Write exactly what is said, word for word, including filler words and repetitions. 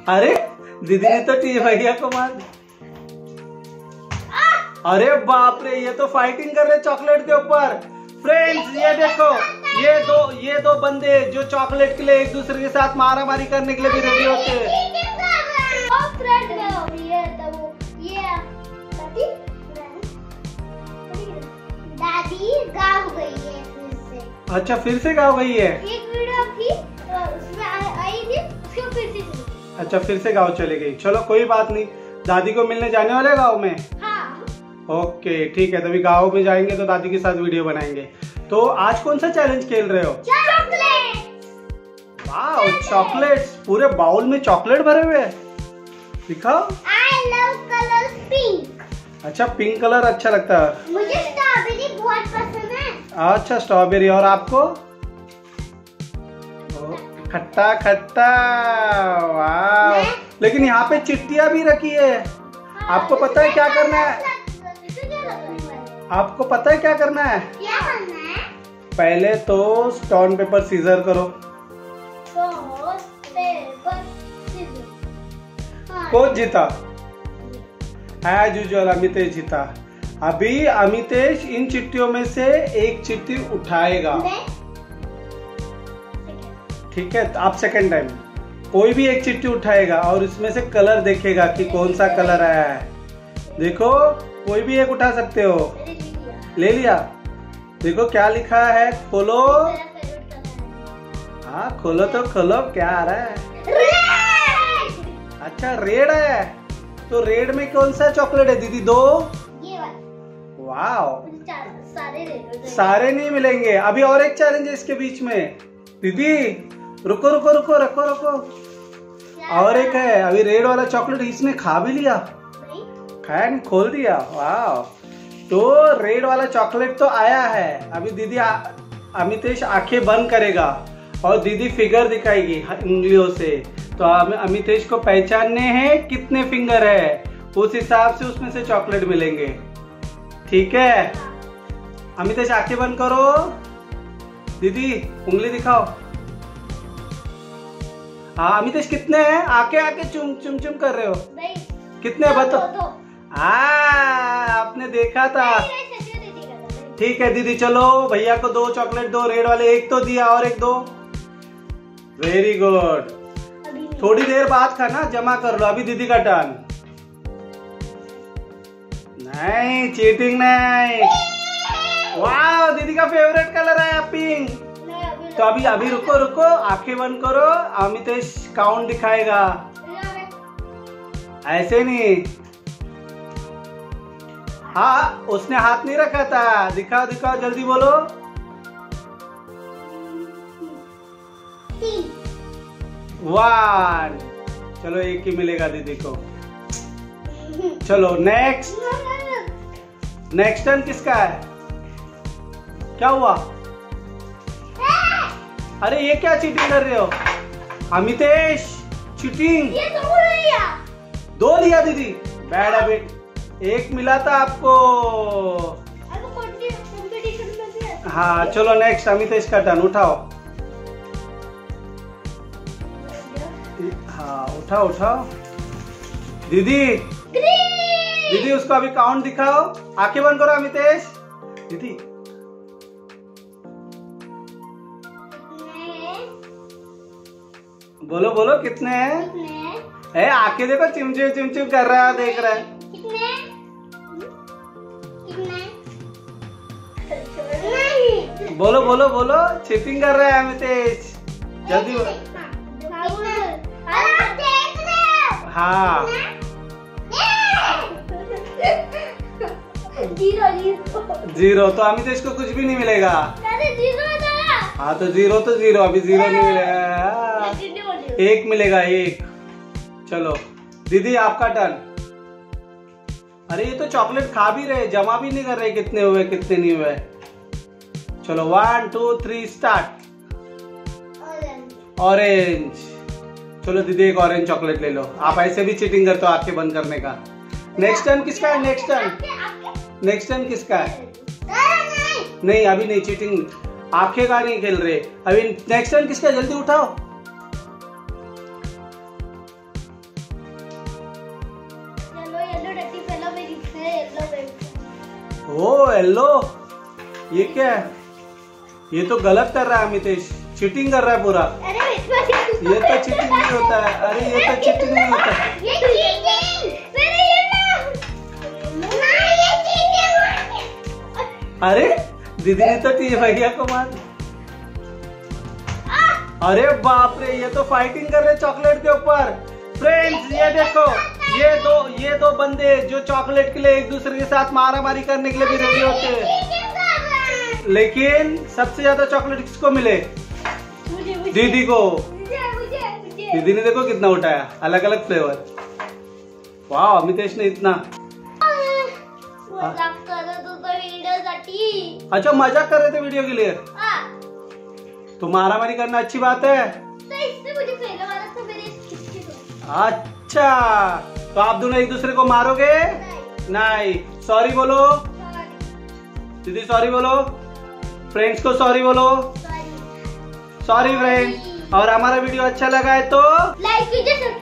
अरे दीदी ने तो टी भैया को मार दिया। अरे बाप रे, ये तो फाइटिंग कर रहे चॉकलेट के ऊपर। फ्रेंड्स ये देखो, ये दो ये दो बंदे जो चॉकलेट के लिए एक दूसरे के साथ मारा मारी करने के लिए भी रेडी होते हैं। दादी गाँव गई है फिर से। अच्छा फिर से गाँव गई है। एक वीडियो थी उसमें आई थी, उसको फिर से चली। अच्छा फिर से गाँव चले गई। चलो कोई बात नहीं, दादी को मिलने जाने वाले गाँव में। हाँ। ओके ठीक है, तभी गाँव में जाएंगे तो दादी के साथ वीडियो बनाएंगे। तो आज कौन सा चैलेंज खेल रहे हो? चॉकलेट। वाओ चॉकलेट्स, पूरे बाउल में चॉकलेट भरे हुए हैं। दिखाओ। I love colour pink. अच्छा पिंक कलर अच्छा लगता है। मुझे स्ट्रॉबेरी बहुत पसंद है। अच्छा स्ट्रॉबेरी, और आपको? खट्टा खट्टा। वाह, लेकिन यहाँ पे चिट्टियाँ भी रखी है। आपको पता है क्या करना है? आपको पता है क्या करना है? क्या करना है? पहले तो स्टोन पेपर सीजर करो। Paper scissor. कौन जीता? एज यूजुअल अमितेश जीता। अभी अमितेश इन चिट्टियों में से एक चिट्ठी उठाएगा। ठीक है, आप सेकंड टाइम कोई भी एक चिट्ठी उठाएगा और इसमें से कलर देखेगा कि कौन सा कलर आया है। देखो कोई भी एक उठा सकते हो। ले लिया? देखो क्या लिखा है, खोलो। हाँ खोलो तो खोलो, क्या आ रहा है? अच्छा रेड है, तो रेड में कौन सा चॉकलेट है दीदी? दो। ये वाला। वाओ, सारे रेड। सारे नहीं मिलेंगे। अभी और एक चैलेंज है इसके बीच में। दीदी रुको रुको रुको रुको रुको, और एक है। अभी रेड वाला चॉकलेट इसने खा भी लिया। नहीं खाया नहीं, खोल दिया। वाओ, तो रेड वाला चॉकलेट तो आया है। अभी दीदी अमितेश आंखें बंद करेगा और दीदी फिगर दिखाएगी उंगलियों से। तो अमितेश को पहचानने हैं कितने फिंगर है, उस हिसाब से उसमें से चॉकलेट मिलेंगे। ठीक है, अमितेश आंखें बंद करो। दीदी उंगली दिखाओ। हाँ अमितेश कितने हैं? आके आके चुम चुम चुम कर रहे हो। नहीं। कितने बताओ? हाँ आपने देखा था। ठीक है दीदी, चलो भैया को दो चॉकलेट दो, रेड वाले। एक तो दिया और एक दो। Very good. थोड़ी देर बाद खाना, जमा कर लो। अभी दीदी का टर्न। नहीं चीटिंग नहीं। वाह दीदी का फेवरेट कलर है पिंक। तो अभी अभी रुको रुको, आंखें बंद करो। अमितेश काउंट दिखाएगा। ऐसे नहीं। हाँ उसने हाथ नहीं रखा था। दिखाओ दिखाओ, जल्दी बोलो। वन। चलो एक ही मिलेगा दीदी को। चलो नेक्स्ट। नेक्स्ट टर्न किसका है? क्या हुआ? अरे ये क्या चीटिंग कर रहे हो अमितेश? चीटिंग। ये दो लिया। दो लिया दीदी। Bad habit. एक मिला था आपको। कंपटीशन में भी। हाँ चलो नेक्स्ट अमितेश का टर्न। उठाओ। हाँ उठाओ उठाओ। दीदी दीदी उसको अभी काउंट दिखाओ। आंखें बंद करो अमितेश। दीदी बोलो बोलो कितने हैं? कितने? ए आंखें देखो, चिमचिम चिमचिम कर रहा है, देख रहा है। कितने? कितने? बोलो बोलो बोलो, चीटिंग कर रहा है अमितेश। जल्दी बोलो। हाँ जीरो जीरो। जीरो, तो अमितेश को कुछ भी नहीं मिलेगा। जीरो था। हाँ तो जीरो तो जीरो, अभी जीरो नहीं मिलेगा। एक मिलेगा एक। चलो दीदी आपका टर्न। अरे ये तो चॉकलेट खा भी रहे, जमा भी नहीं कर रहे कितने हुए कितने नहीं हुए। चलो one two three start. Orange. चलो दीदी एक ऑरेंज चॉकलेट ले लो। आप ऐसे भी चीटिंग करते हो आंखें बंद करने का। नेक्स्ट टर्न किसका है? नेक्स्ट टर्न नेक्स्ट टर्न किसका है? नहीं अभी नहीं, चीटिंग आंखें का नहीं खेल रहे अभी। नेक्स्ट टर्न किसका? जल्दी उठाओ। येलो, ये क्या है? ये तो गलत कर रहा है अमितेश, चीटिंग कर रहा है पूरा। अरे इसमें ये तो चीटिंग नहीं होता है। अरे ये तो चीटिंग नहीं होता है। ये चीटिंग, मेरे ये ना ना ये चीटिंग। अरे दीदी ने तो टी भैया को मार। अरे बाप रे, ये तो फाइटिंग कर रहे चॉकलेट के ऊपर। फ्रेंड्स ये देखो, ये दो ये दो बंदे जो चॉकलेट के लिए एक दूसरे के साथ मारा मारी करने के लिए भी रेडी होते हैं, लेकिन सबसे ज्यादा चॉकलेट किसको मिले? मुझे मुझे दीदी को। मुझे मुझे मुझे दीदी ने देखो कितना उठाया, अलग अलग फ्लेवर। वाह, अमितेश ने इतना। मजाक करत होतो व्हिडिओसाठी। अच्छा, मजाक कर रहे थे वीडियो के लिए? हां, तो मारा मारी करना अच्छी बात है। तो इसने मुझे पहले मारा तो मेरे किसके को? अच्छा, तो आप दोनों एक दूसरे को मारोगे? नहीं। सॉरी बोलो दीदी, सॉरी बोलो। फ्रेंड्स को सॉरी बोलो। Sorry sorry friend. और हमारा वीडियो अच्छा लगा है तो लाइक कीजिए,